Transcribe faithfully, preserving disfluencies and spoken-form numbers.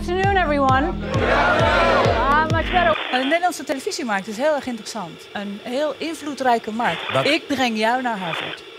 afternoon, everyone. Ah, much better. De Nederlandse televisiemarkt is heel erg interessant. Een heel invloedrijke markt. Dat... Ik breng jou naar Harvard.